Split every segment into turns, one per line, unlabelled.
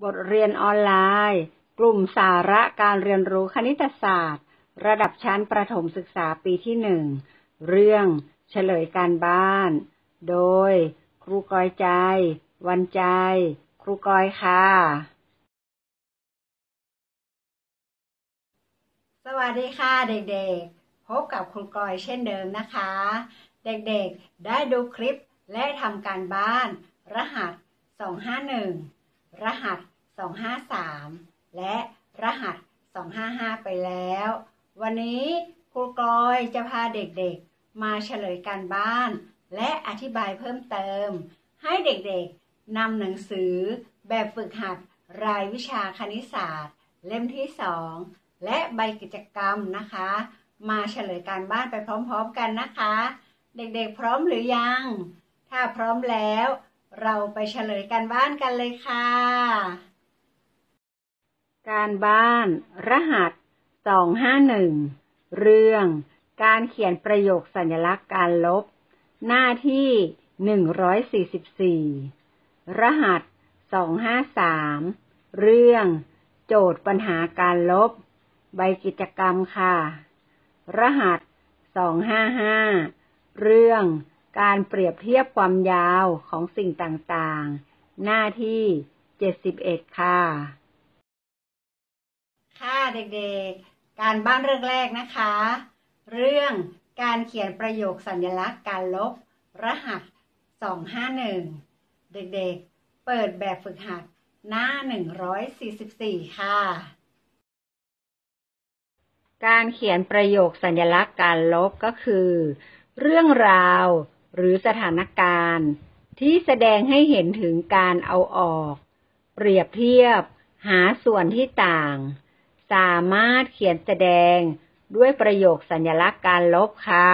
บทเรียนออนไลน์กลุ่มสาระการเรียนรู้คณิตศาสตร์ระดับชั้นประถมศึกษาปีที่1เรื่องเฉลยการบ้านโดยครูกอยใจวันใจครูกอยค่ะสวัสดีค่ะเด็กๆพบกับครูกอยเช่นเดิมนะคะเด็กๆได้ดูคลิปและทำการบ้านรหัส251รหัส253และรหัส255ไปแล้ววันนี้ครูกอยจะพาเด็กๆมาเฉลยการบ้านและอธิบายเพิ่มเติมให้เด็กๆนำหนังสือแบบฝึกหัดรายวิชาคณิตศาสตร์เล่มที่2และใบกิจกรรมนะคะมาเฉลยการบ้านไปพร้อมๆกันนะคะเด็กๆพร้อมหรือยังถ้าพร้อมแล้วเราไปเฉลยการบ้านกันเลยค่ะการบ้านรหัส251เรื่องการเขียนประโยคสัญลักษณ์การลบหน้าที่144รหัส253เรื่องโจทย์ปัญหาการลบใบกิจกรรมค่ะรหัส255เรื่องการเปรียบเทียบความยาวของสิ่งต่างๆหน้าที่71ค่ะค่ะเด็กๆการบ้านเรื่องแรกนะคะเรื่องการเขียนประโยคสัญลักษณ์การลบรหัส251เด็กๆเปิดแบบฝึกหัดหน้า144ค่ะการเขียนประโยคสัญลักษณ์การลบก็คือเรื่องราวหรือสถานการณ์ที่แสดงให้เห็นถึงการเอาออกเปรียบเทียบหาส่วนที่ต่างสามารถเขียนแสดงด้วยประโยคสัญลักษณ์การลบค่ะ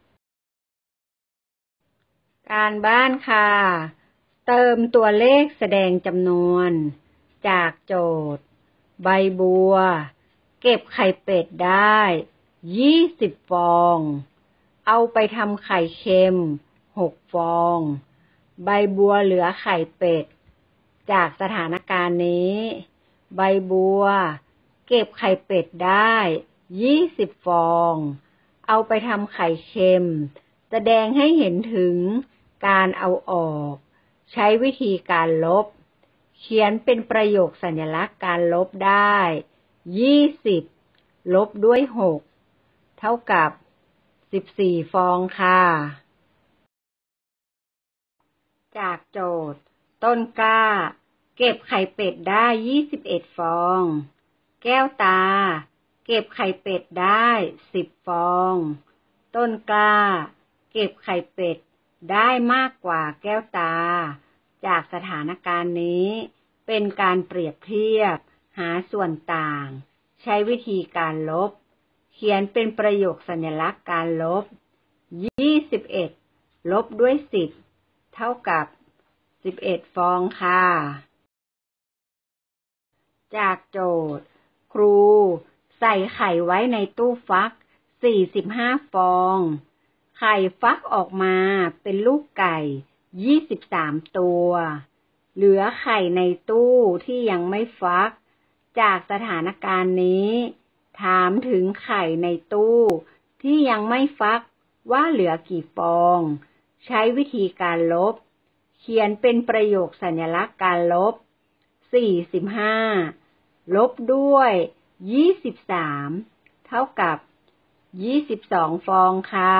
การบ้านค่ะเติมตัวเลขแสดงจำนวนจากโจทย์ใบบัวเก็บไข่เป็ดได้20ฟองเอาไปทำไข่เค็ม6ฟองใบบัวเหลือไข่เป็ดจากสถานการณ์นี้ใบบัวเก็บไข่เป็ดได้20ฟองเอาไปทำไข่เค็มแสดงให้เห็นถึงการเอาออกใช้วิธีการลบเขียนเป็นประโยคสัญลักษณ์การลบได้20ลบด้วย6เท่ากับ14ฟองค่ะจากโจทย์ต้นกล้าเก็บไข่เป็ดได้21ฟองแก้วตาเก็บไข่เป็ดได้10ฟองต้นกล้าเก็บไข่เป็ดได้มากกว่าแก้วตาจากสถานการณ์นี้เป็นการเปรียบเทียบหาส่วนต่างใช้วิธีการลบเขียนเป็นประโยคสัญลักษณ์การลบ21ลบด้วย10เท่ากับ11ฟองค่ะจากโจทย์ครูใส่ไข่ไว้ในตู้ฟัก45ฟองไข่ฟักออกมาเป็นลูกไก่23ตัวเหลือไข่ในตู้ที่ยังไม่ฟักจากสถานการณ์นี้ถามถึงไข่ในตู้ที่ยังไม่ฟักว่าเหลือกี่ฟองใช้วิธีการลบเขียนเป็นประโยคสัญลักษณ์การลบ45ลบด้วย23เท่ากับ22ฟองค่ะ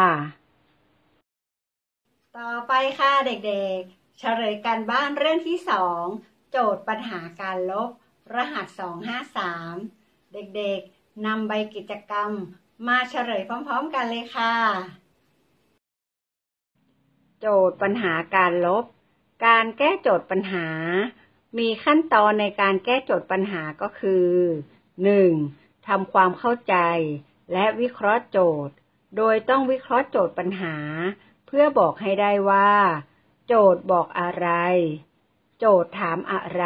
ต่อไปค่ะเด็กๆเฉลยการบ้านเรื่องที่2โจทย์ปัญหาการลบรหัส253เด็กๆนำใบกิจกรรมมาเฉลยพร้อมๆกันเลยค่ะโจทย์ปัญหาการลบการแก้โจทย์ปัญหามีขั้นตอนในการแก้โจทย์ปัญหาก็คือ 1. ทำความเข้าใจและวิเคราะห์โจทย์โดยต้องวิเคราะห์โจทย์ปัญหาเพื่อบอกให้ได้ว่าโจทย์บอกอะไรโจทย์ถามอะไร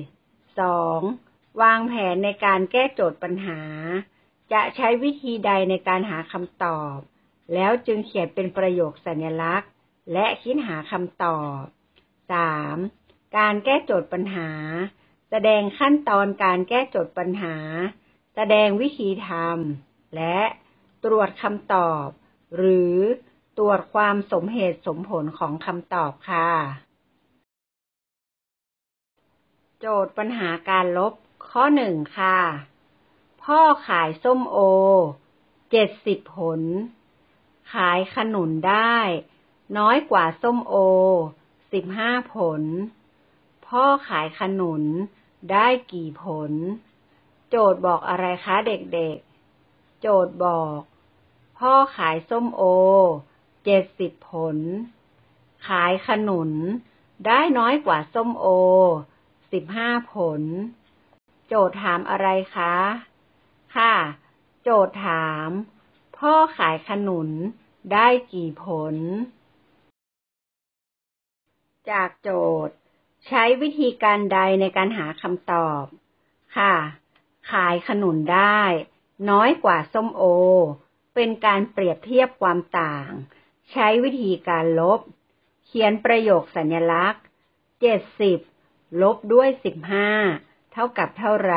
2. วางแผนในการแก้โจทย์ปัญหาจะใช้วิธีใดในการหาคำตอบแล้วจึงเขียนเป็นประโยคสัญลักษณ์และคิดหาคำตอบ 3. การแก้โจทย์ปัญหาแสดงขั้นตอนการแก้โจทย์ปัญหาแสดงวิธีทำและตรวจคำตอบหรือตรวจความสมเหตุสมผลของคำตอบค่ะโจทย์ปัญหาการลบข้อ 1 ค่ะพ่อขายส้มโอ70 ผลขายขนุนได้น้อยกว่าส้มโอ15 ผลพ่อขายขนุนได้กี่ผลโจทย์บอกอะไรคะเด็กๆโจทย์บอกพ่อขายส้มโอ70 ผลขายขนุนได้น้อยกว่าส้มโอ15 ผลโจทย์ถามอะไรคะค่ะโจทย์ถามพ่อขายขนุนได้กี่ผลจากโจทย์ใช้วิธีการใดในการหาคำตอบค่ะขายขนุนได้น้อยกว่าส้มโอเป็นการเปรียบเทียบความต่างใช้วิธีการลบเขียนประโยคสัญลักษณ์70ลบด้วย15เท่ากับเท่าไร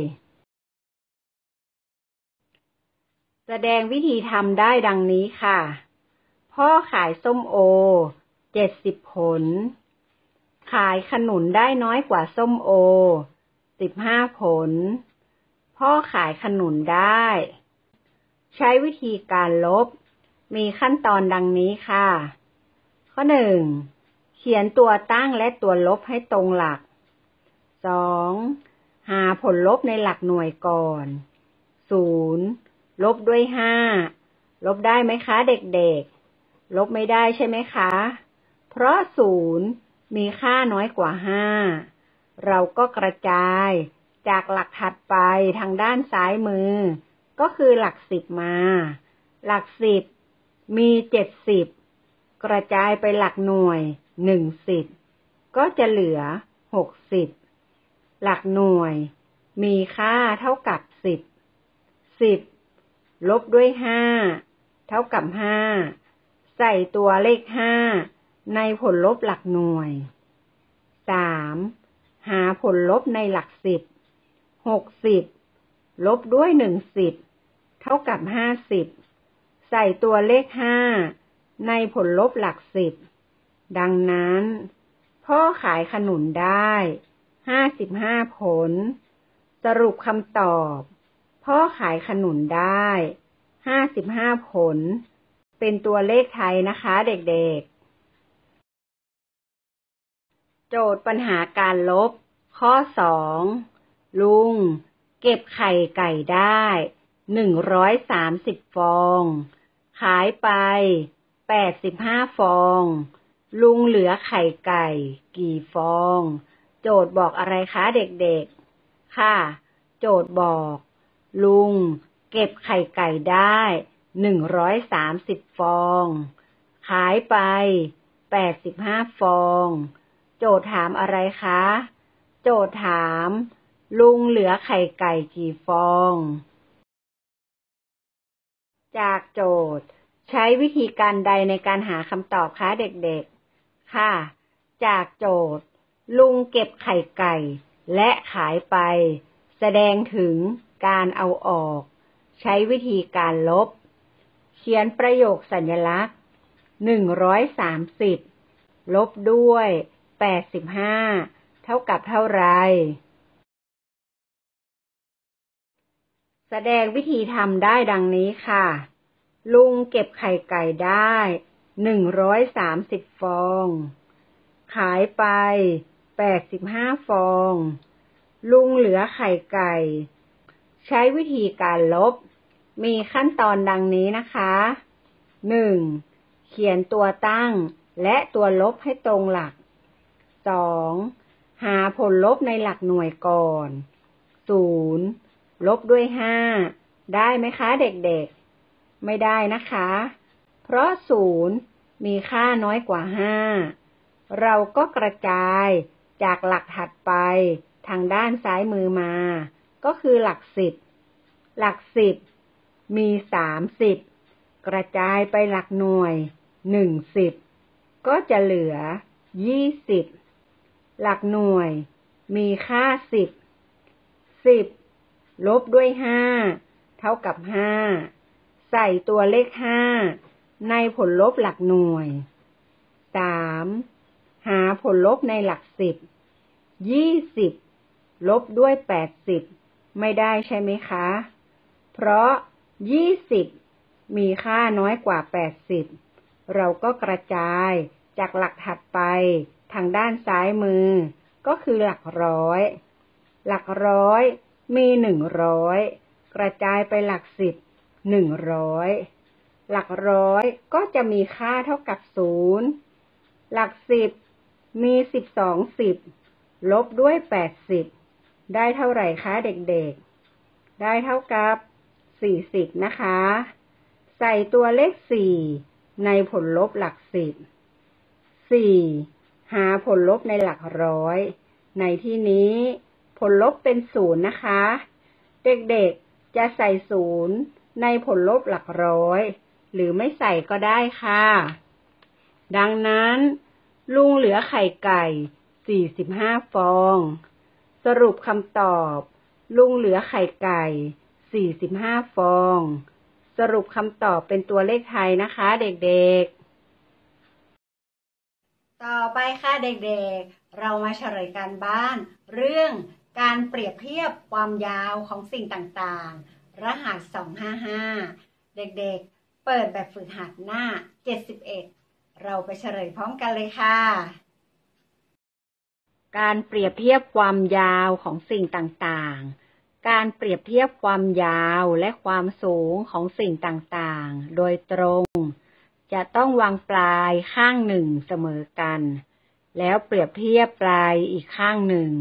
แสดงวิธีทำได้ดังนี้ค่ะพ่อขายส้มโอ70 ผลขายขนุนได้น้อยกว่าส้มโอ15 ผลพ่อขายขนุนได้ใช้วิธีการลบมีขั้นตอนดังนี้ค่ะข้อ 1 เขียนตัวตั้งและตัวลบให้ตรงหลัก 2. หาผลลบในหลักหน่วยก่อน0ลบด้วย5ลบได้ไหมคะเด็กๆลบไม่ได้ใช่ไหมคะเพราะ0มีค่าน้อยกว่า5เราก็กระจายจากหลักถัดไปทางด้านซ้ายมือก็คือหลัก10มาหลัก10มี70กระจายไปหลักหน่วย10ก็จะเหลือ60หลักหน่วยมีค่าเท่ากับ10ลบด้วย5เท่ากับ5ใส่ตัวเลข5ในผลลบหลักหน่วย 3. หาผลลบในหลัก10 60ลบด้วย10เท่ากับ50ใส่ตัวเลข5ในผลลบหลัก10ดังนั้นพ่อขายขนุนได้55 ผลสรุปคำตอบพ่อขายขนุนได้55 ผลเป็นตัวเลขไทยนะคะเด็กๆโจทย์ปัญหาการลบข้อ 2 ลุงเก็บไข่ไก่ได้130 ฟองขายไป85 ฟองลุงเหลือไข่ไก่กี่ฟองโจทย์บอกอะไรคะเด็กๆค่ะโจทย์บอกลุงเก็บไข่ไก่ได้130 ฟองขายไป85 ฟองโจทย์ถามอะไรคะโจทย์ถามลุงเหลือไข่ไก่กี่ฟองจากโจทย์ใช้วิธีการใดในการหาคำตอบคะเด็กๆค่ะจากโจทย์ลุงเก็บไข่ไก่และขายไปแสดงถึงการเอาออกใช้วิธีการลบเขียนประโยคสัญลักษณ์130ลบด้วย85เท่ากับเท่าไรแสดงวิธีทำได้ดังนี้ค่ะลุงเก็บไข่ไก่ได้130 ฟองขายไป85 ฟองลุงเหลือไข่ไก่ใช้วิธีการลบมีขั้นตอนดังนี้นะคะ 1. เขียนตัวตั้งและตัวลบให้ตรงหลัก 2. หาผลลบในหลักหน่วยก่อน0ลบด้วย5ได้ไหมคะเด็กๆไม่ได้นะคะเพราะ0มีค่าน้อยกว่า5เราก็กระจายจากหลักถัดไปทางด้านซ้ายมือมาก็คือหลัก10หลัก10มี30กระจายไปหลักหน่วย10ก็จะเหลือ20หลักหน่วยมีค่า10ลบด้วย5เท่ากับ5ใส่ตัวเลข5ในผลลบหลักหน่วย3หาผลลบในหลัก10 20ลบด้วย80ไม่ได้ใช่ไหมคะเพราะ20มีค่าน้อยกว่า80เราก็กระจายจากหลักถัดไปทางด้านซ้ายมือก็คือหลักร้อยหลักร้อยมี100กระจายไปหลัก10 100หลักร้อยก็จะมีค่าเท่ากับ0หลัก10มี12 10ลบด้วย80ได้เท่าไหร่คะเด็กๆได้เท่ากับ40นะคะใส่ตัวเลข4ในผลลบหลัก10 4หาผลลบในหลักร้อยในที่นี้ผลลบเป็น0นะคะเด็กๆจะใส่0ในผลลบหลักร้อยหรือไม่ใส่ก็ได้ค่ะดังนั้นลุงเหลือไข่ไก่45ฟองสรุปคำตอบลุงเหลือไข่ไก่45ฟองสรุปคำตอบเป็นตัวเลขไทยนะคะเด็กๆต่อไปค่ะเด็กๆเรามาเฉลยการบ้านเรื่องการเปรียบเทียบความยาวของสิ่งต่างๆรหัส255เด็กๆเปิดแบบฝึกหัดหน้า71เราไปเฉลยพร้อมกันเลยค่ะการเปรียบเทียบความยาวของสิ่งต่างๆการเปรียบเทียบความยาวและความสูงของสิ่งต่างๆโดยตรงจะต้องวางปลายข้างหนึ่งเสมอกันแล้วเปรียบเทียบปลายอีกข้างหนึ่ง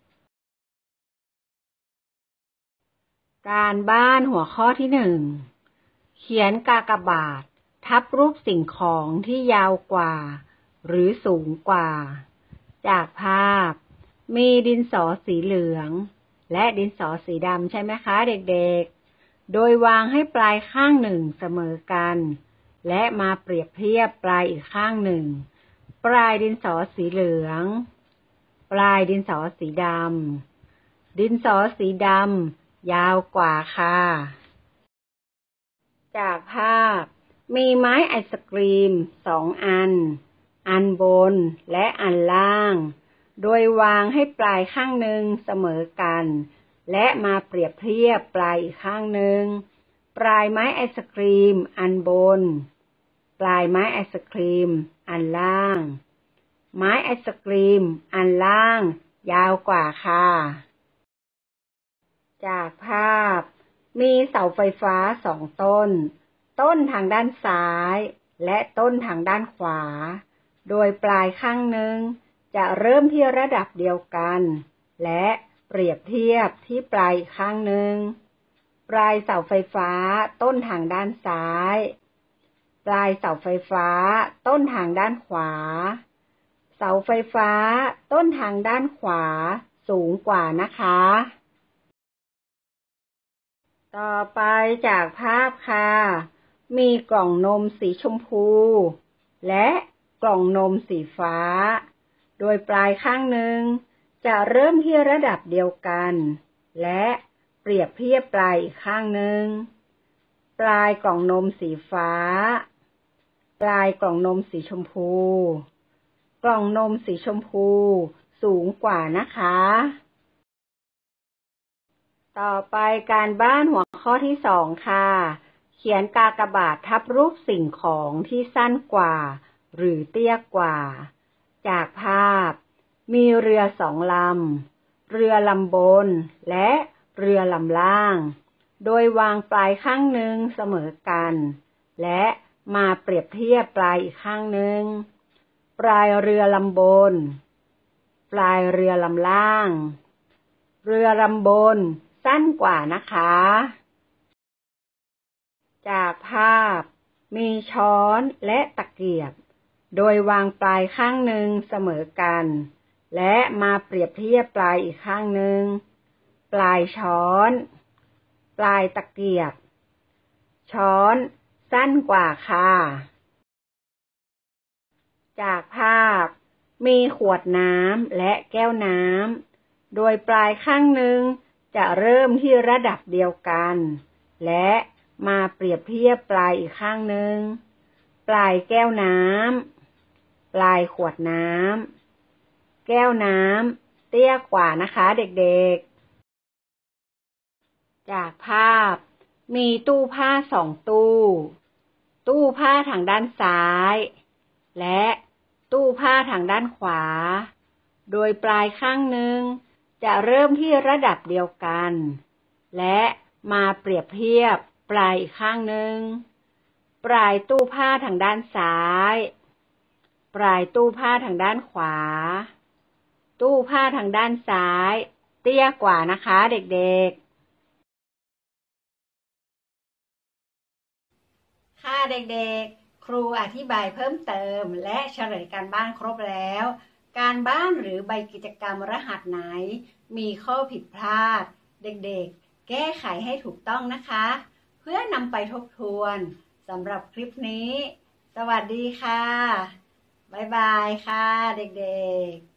การบ้านหัวข้อที่1เขียนกากบาททับรูปสิ่งของที่ยาวกว่าหรือสูงกว่าจากภาพมีดินสอสีเหลืองและดินสอสีดำใช่ไหมคะเด็กๆโดยวางให้ปลายข้างหนึ่งเสมอกันและมาเปรียบเทียบปลายอีกข้างหนึ่งปลายดินสอสีเหลืองปลายดินสอสีดำดินสอสีดำยาวกว่าค่ะจากภาพมีไม้ไอศกรีม2อันบนและอันล่างโดยวางให้ปลายข้างหนึ่งเสมอกันและมาเปรียบเทียบปลายอีกข้างหนึ่งปลายไม้ไอศกรีมอันบนปลายไม้ไอศกรีมอันล่างไม้ไอศกรีมอันล่างยาวกว่าค่ะจากภาพมีเสาไฟฟ้า2ต้นทางด้านซ้ายและต้นทางด้านขวาโดยปลายข้างหนึ่งจะเริ่มที่ระดับเดียวกันและเปรียบเทียบที่ปลายข้างหนึ่งปลายเสาไฟฟ้าต้นทางด้านซ้ายปลายเสาไฟฟ้าต้นทางด้านขวาเสาไฟฟ้าต้นทางด้านขวาสูงกว่านะคะต่อไปจากภาพค่ะมีกล่องนมสีชมพูและกล่องนมสีฟ้าโดยปลายข้างหนึ่งจะเริ่มที่ระดับเดียวกันและเปรียบเทียบปลายอีกข้างหนึ่งปลายกล่องนมสีฟ้าปลายกล่องนมสีชมพูกล่องนมสีชมพูสูงกว่านะคะต่อไปการบ้านหัวข้อที่2ค่ะเขียนกากบาททับรูปสิ่งของที่สั้นกว่าหรือเตี้ยกว่าจากภาพมีเรือ2ลำเรือลำบนและเรือลำล่างโดยวางปลายข้างหนึ่งเสมอกันและมาเปรียบเทียบปลายอีกข้างหนึ่งปลายเรือลำบนปลายเรือลำล่างเรือลำบนสั้นกว่านะคะจากภาพมีช้อนและตะเกียบโดยวางปลายข้างหนึ่งเสมอกันและมาเปรียบเทียบปลายอีกข้างหนึ่งปลายช้อนปลายตะเกียบช้อนสั้นกว่าค่ะจากภาพมีขวดน้ำและแก้วน้ำโดยปลายข้างหนึ่งจะเริ่มที่ระดับเดียวกันและมาเปรียบเทียบปลายอีกข้างหนึ่งปลายแก้วน้ำปลายขวดน้ำแก้วน้ำเตี้ยกว่านะคะเด็กๆจากภาพมีตู้ผ้า2 ตู้ผ้าทางด้านซ้ายและตู้ผ้าทางด้านขวาโดยปลายข้างหนึ่งจะเริ่มที่ระดับเดียวกันและมาเปรียบเทียบปลายอีกข้างหนึ่งปลายตู้ผ้าทางด้านซ้ายปลายตู้ผ้าทางด้านขวาตู้ผ้าทางด้านซ้ายเตี้ยกว่านะคะเด็กๆค่ะเด็กๆครูอธิบายเพิ่มเติมและเฉลยการบ้านครบแล้วการบ้านหรือใบกิจกรรมรหัสไหนมีข้อผิดพลาดเด็กๆแก้ไขให้ถูกต้องนะคะเพื่อนำไปทบทวนสำหรับคลิปนี้สวัสดีค่ะบ๊ายบายค่ะเด็กๆ